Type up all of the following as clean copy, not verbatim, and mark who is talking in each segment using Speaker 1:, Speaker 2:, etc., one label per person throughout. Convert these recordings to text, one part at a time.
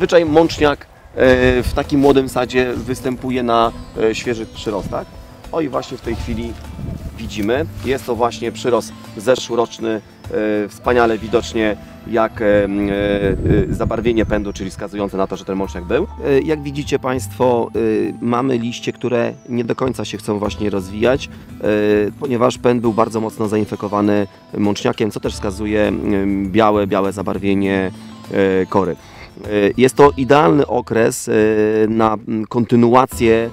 Speaker 1: Zazwyczaj mączniak w takim młodym sadzie występuje na świeżych przyrostach. O i właśnie w tej chwili widzimy, jest to właśnie przyrost zeszłoroczny, wspaniale widocznie jak zabarwienie pędu, czyli wskazujące na to, że ten mączniak był. Jak widzicie Państwo, mamy liście, które nie do końca się chcą właśnie rozwijać, ponieważ pęd był bardzo mocno zainfekowany mączniakiem, co też wskazuje białe zabarwienie kory. Jest to idealny okres na kontynuację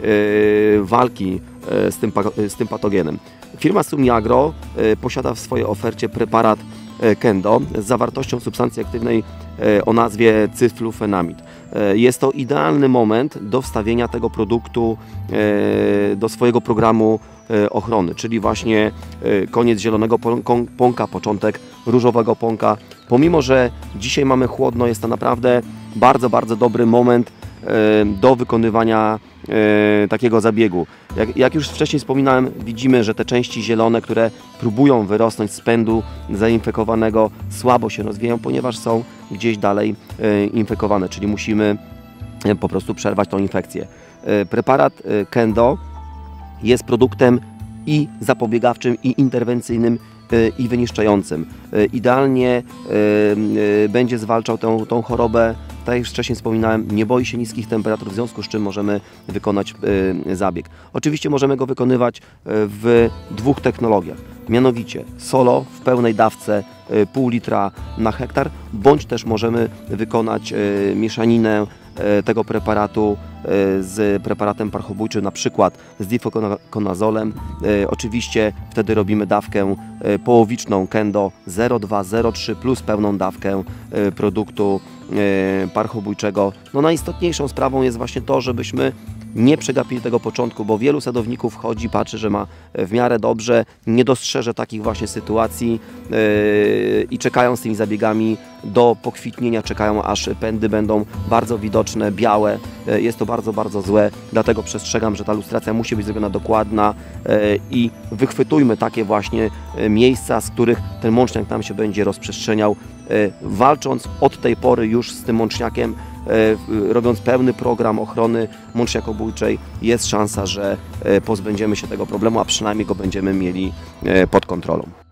Speaker 1: walki z tym patogenem. Firma Sumiagro posiada w swojej ofercie preparat Kendo z zawartością substancji aktywnej o nazwie cyflufenamid. Jest to idealny moment do wstawienia tego produktu do swojego programu ochrony, czyli właśnie koniec zielonego pąka, początek różowego pąka. Pomimo że dzisiaj mamy chłodno, jest to naprawdę bardzo dobry moment do wykonywania takiego zabiegu. Jak już wcześniej wspominałem, widzimy, że te części zielone, które próbują wyrosnąć z pędu zainfekowanego, słabo się rozwijają, ponieważ są gdzieś dalej infekowane, czyli musimy po prostu przerwać tą infekcję. Preparat Kendo jest produktem i zapobiegawczym, i interwencyjnym, i wyniszczającym. Idealnie będzie zwalczał tą chorobę. Tak jak wcześniej wspominałem, nie boi się niskich temperatur, w związku z czym możemy wykonać zabieg. Oczywiście możemy go wykonywać w dwóch technologiach, mianowicie solo w pełnej dawce pół litra na hektar, bądź też możemy wykonać mieszaninę tego preparatu z preparatem parchobójczym, na przykład z difluconazolem. Oczywiście wtedy robimy dawkę połowiczną Kendo 0,2-0,3 plus pełną dawkę produktu parchobójczego. No najistotniejszą sprawą jest właśnie to, żebyśmy nie przegapili tego początku, bo wielu sadowników chodzi, patrzy, że ma w miarę dobrze, nie dostrzeże takich właśnie sytuacji i czekają z tymi zabiegami do pokwitnienia, czekają aż pędy będą bardzo widoczne, białe. Jest to bardzo złe, dlatego przestrzegam, że ta lustracja musi być zrobiona dokładna i wychwytujmy takie właśnie miejsca, z których ten mączniak nam się będzie rozprzestrzeniał, walcząc od tej pory już z tym mączniakiem, robiąc pełny program ochrony mączniakobójczej, jest szansa, że pozbędziemy się tego problemu, a przynajmniej go będziemy mieli pod kontrolą.